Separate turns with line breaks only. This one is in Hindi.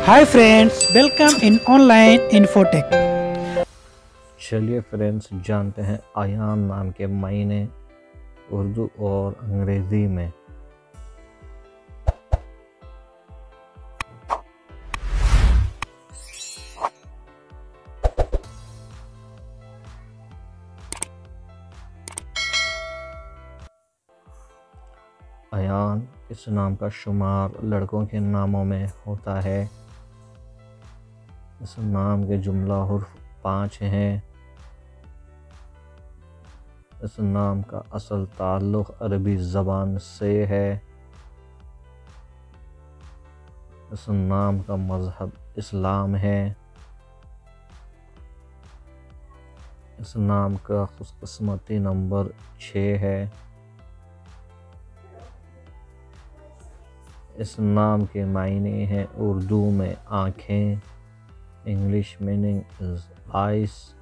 Hi friends, welcome in online infotech।
चलिए फ्रेंड्स जानते हैं आयान नाम के मायने उर्दू और अंग्रेज़ी में। आयान इस नाम का शुमार लड़कों के नामों में होता है। इस नाम के जुमला हुर्फ 5 हैं। इस नाम का असल ताल्लुक़ अरबी ज़बान से है। इस नाम का मज़हब इस्लाम है। इस नाम का खुशकिस्मती नंबर 6 है। इस नाम के मायने हैं उर्दू में आँखें, इंग्लिश मीनिंग इज़ आइस,